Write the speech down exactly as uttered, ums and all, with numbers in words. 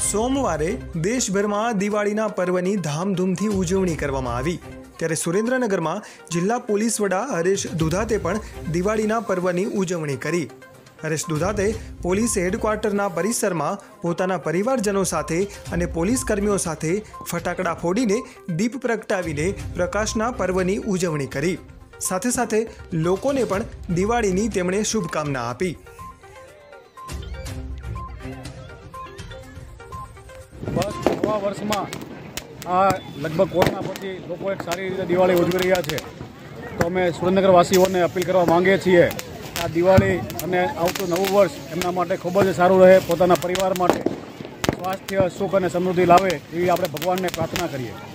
સોમવારે દેશભરમાં દિવાળીના પર્વની ધામધૂમથી ઉજવણી કરવામાં આવી, ત્યારે સુરેન્દ્રનગરમાં જિલ્લા પોલીસ વડા હરેશ દુધાતે પણ દિવાળીના પર્વની ઉજવણી કરી। હરેશ દુધાતે પોલીસ હેડક્વાર્ટરના પરિસરમાં પોતાના પરિવારજનો સાથે અને પોલીસ કર્મીઓ સાથે ફટાકડા ફોડીને દીપ પ્રગટાવીને પ્રકાશના પર્વની ઉજવણી કરી। સાથે સાથે લોકોને પણ દિવાળીની તેમણે શુભકામના આપી। બસ નવા વર્ષમાં આ લગભગ કોરોના પછી લોકો એક સારી રીતે દિવાળી ઉજવી રહ્યા છે, તો અમે સુરેન્દ્રનગરવાસીઓને અપીલ કરવા માંગીએ છીએ આ દિવાળી અને આવતું નવું વર્ષ એમના માટે ખૂબ જ સારું રહે, પોતાના પરિવાર માટે સ્વાસ્થ્ય, સુખ અને સમૃદ્ધિ લાવે એવી આપણે ભગવાનને પ્રાર્થના કરીએ।